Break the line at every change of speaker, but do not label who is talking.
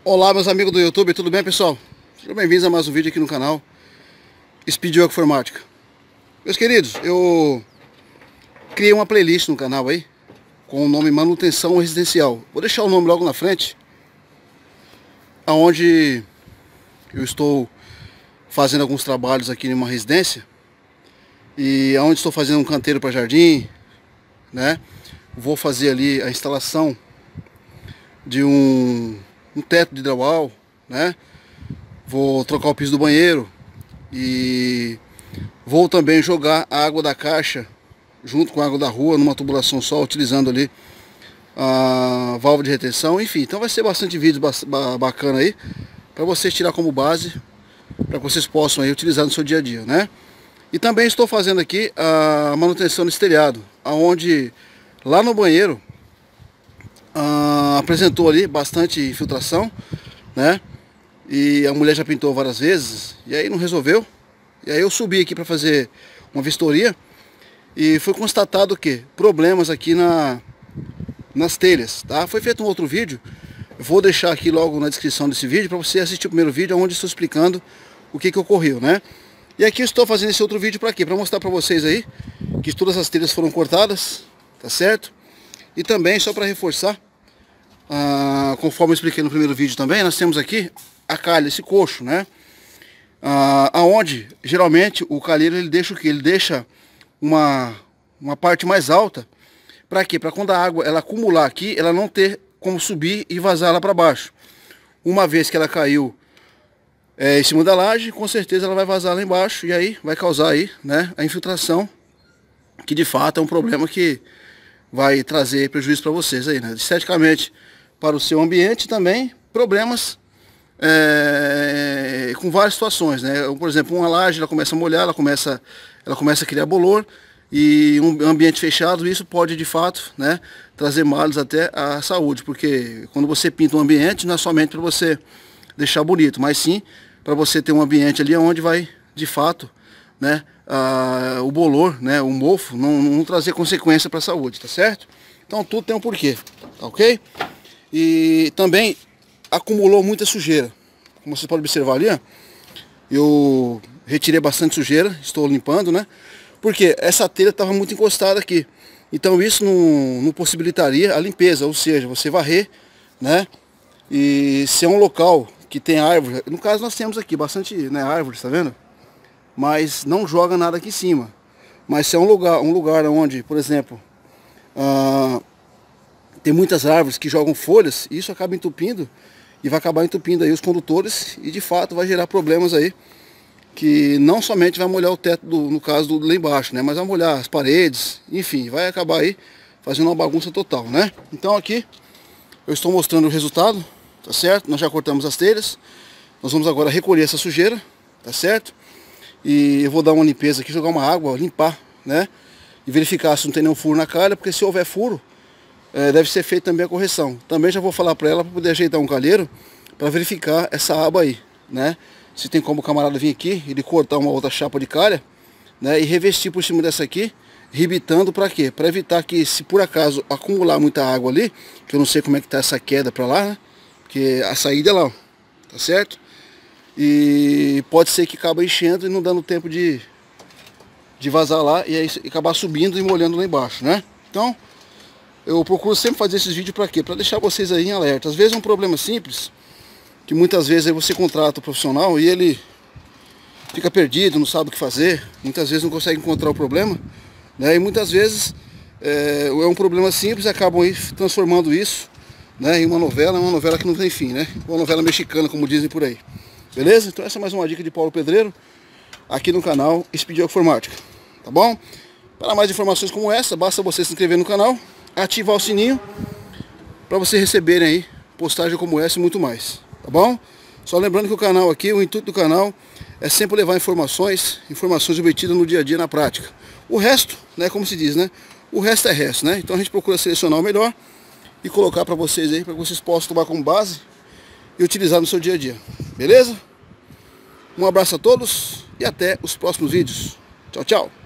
Olá meus amigos do YouTube, tudo bem pessoal? Sejam bem-vindos a mais um vídeo aqui no canal Speed Yoga Informática. Meus queridos, eu criei uma playlist no canal aí com o nome Manutenção Residencial. Vou deixar o nome logo na frente, aonde eu estou fazendo alguns trabalhos aqui em uma residência e aonde estou fazendo um canteiro para jardim, né? Vou fazer ali a instalação de um teto de drywall, né? Vou trocar o piso do banheiro e vou também jogar a água da caixa junto com a água da rua numa tubulação só, utilizando ali a válvula de retenção. Enfim, então vai ser bastante vídeo bacana aí para vocês tirar como base, para que vocês possam aí utilizar no seu dia a dia, né? E também estou fazendo aqui a manutenção desse telhado, aonde lá no banheiro apresentou ali bastante infiltração, né? E a mulher já pintou várias vezes e aí não resolveu. E aí eu subi aqui para fazer uma vistoria e foi constatado que problemas aqui nas telhas, tá? Foi feito um outro vídeo, eu vou deixar aqui logo na descrição desse vídeo para você assistir o primeiro vídeo, onde estou explicando o que ocorreu, né? E aqui eu estou fazendo esse outro vídeo para quê? Para mostrar para vocês aí que todas as telhas foram cortadas, tá certo? E também só para reforçar, conforme eu expliquei no primeiro vídeo também, nós temos aqui a calha, esse coxo, né? Aonde geralmente o calheiro ele deixa o que? Ele deixa uma parte mais alta. Para quê? Para quando a água ela acumular aqui, ela não ter como subir e vazar lá para baixo. Uma vez que ela caiu em cima da laje, com certeza ela vai vazar lá embaixo e aí vai causar aí, né, a infiltração, que de fato é um problema que vai trazer prejuízo para vocês aí, né? Esteticamente para o seu ambiente também, problemas com várias situações, né? Por exemplo, uma laje ela começa a molhar, ela começa a criar bolor, e um ambiente fechado, isso pode de fato, né, trazer males até à saúde, porque quando você pinta um ambiente não é somente para você deixar bonito, mas sim para você ter um ambiente ali onde vai de fato, né, o bolor, né, o mofo não trazer consequência para a saúde, tá certo? Então tudo tem um porquê, tá ok? E também acumulou muita sujeira, como você pode observar ali, ó, eu retirei bastante sujeira, estou limpando, né? Porque essa telha estava muito encostada aqui, então isso não possibilitaria a limpeza, ou seja, você varrer, né? E se é um local que tem árvore, no caso nós temos aqui bastante, né, árvores, tá vendo? Mas não joga nada aqui em cima. Mas se é um lugar onde, por exemplo, tem muitas árvores que jogam folhas, isso acaba entupindo e vai acabar entupindo aí os condutores e de fato vai gerar problemas aí, que não somente vai molhar o teto, no caso do lá embaixo, né, mas vai molhar as paredes, enfim, vai acabar aí fazendo uma bagunça total, né? Então aqui eu estou mostrando o resultado, tá certo? Nós já cortamos as telhas, nós vamos agora recolher essa sujeira, tá certo? E eu vou dar uma limpeza aqui, jogar uma água, limpar, né? E verificar se não tem nenhum furo na calha, porque se houver furo, deve ser feita também a correção. Também já vou falar para ela para poder ajeitar um calheiro para verificar essa aba aí, né? Se tem como o camarada vir aqui, ele cortar uma outra chapa de calha, né? E revestir por cima dessa aqui, rebitando para quê? Para evitar que, se por acaso acumular muita água ali, que eu não sei como é que tá essa queda para lá, né? Porque a saída é lá, ó, tá certo? E pode ser que acabe enchendo e não dando tempo de vazar lá e aí acabar subindo e molhando lá embaixo, né? Então eu procuro sempre fazer esses vídeos para quê? Para deixar vocês aí em alerta. Às vezes é um problema simples, que muitas vezes aí você contrata o profissional e ele fica perdido, não sabe o que fazer, muitas vezes não consegue encontrar o problema, né? E muitas vezes é um problema simples e acabam aí transformando isso, né, em uma novela que não tem fim, né? Uma novela mexicana, como dizem por aí. Beleza? Então essa é mais uma dica de Paulo Pedreiro, aqui no canal Speed Yoga Informática, tá bom? Para mais informações como essa, basta você se inscrever no canal, ativar o sininho, para você receberem aí postagem como essa e muito mais, tá bom? Só lembrando que o canal aqui, o intuito do canal é sempre levar informações obtidas no dia a dia, na prática. O resto, né, como se diz, né? O resto é resto, né? Então a gente procura selecionar o melhor e colocar para vocês aí, para que vocês possam tomar como base e utilizar no seu dia a dia. Beleza? Um abraço a todos e até os próximos vídeos. Tchau, tchau.